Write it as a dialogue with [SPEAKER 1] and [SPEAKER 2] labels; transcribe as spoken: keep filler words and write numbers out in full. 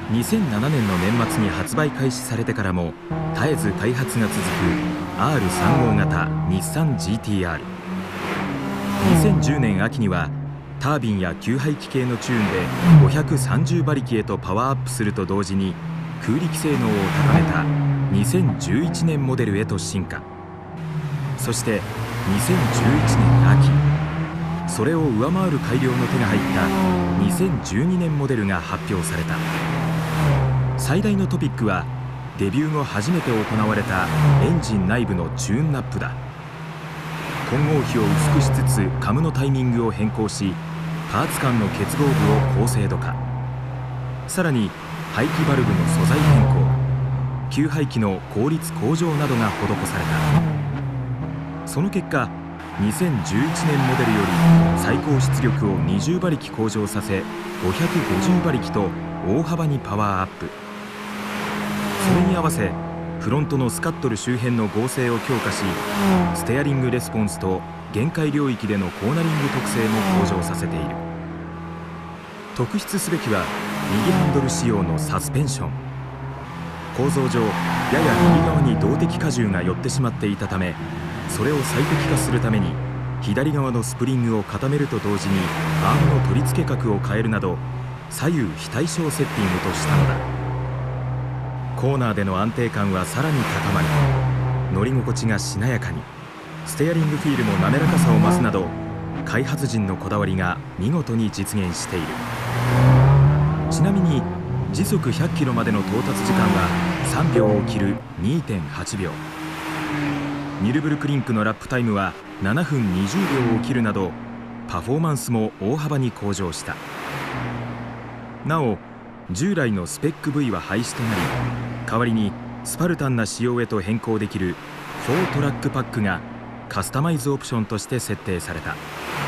[SPEAKER 1] にせんななねんの年末に発売開始されてからも絶えず開発が続く アールさんじゅう 型日産 ジーティーアール。にせんじゅうねん秋にはタービンや給排気系のチューンでごひゃくさんじゅうばりきへとパワーアップすると同時に空力性能を高めたにせんじゅういちねんモデルへと進化。そしてにせんじゅういちねん秋、それを上回る改良の手が入ったにせんじゅうにねんモデルが発表された。最大のトピックはデビュー後初めて行われたエンジン内部のチューンナップだ。混合比を薄くしつつカムのタイミングを変更し、パーツ間の結合部を高精度化。さらに排気バルブの素材変更、給排気の効率向上などが施された。その結果にせんじゅういちねんモデルより最高出力をにじゅうばりき向上させごひゃくごじゅうばりきと大幅にパワーアップ。それに合わせフロントのスカットル周辺の剛性を強化し、ステアリングレスポンスと限界領域でのコーナリング特性も向上させている。特筆すべきは右ハンドル仕様のサスペンション。構造上やや右側に動的荷重が寄ってしまっていたため、それを最適化するために左側のスプリングを固めると同時にアームの取り付け角を変えるなど左右非対称セッティングとしたのだ。コーナーでの安定感はさらに高まり、乗り心地がしなやかに、ステアリングフィールも滑らかさを増すなど開発陣のこだわりが見事に実現している。ちなみに時速ひゃっキロまでの到達時間はさんびょうを切る にてんはちびょう。ニュルブルクリンクのラップタイムはななふんにじゅうびょうを切るなどパフォーマンスも大幅に向上した。なお従来のスペック ブイ は廃止となり、代わりにスパルタンな仕様へと変更できるフォートラックパックがカスタマイズオプションとして設定された。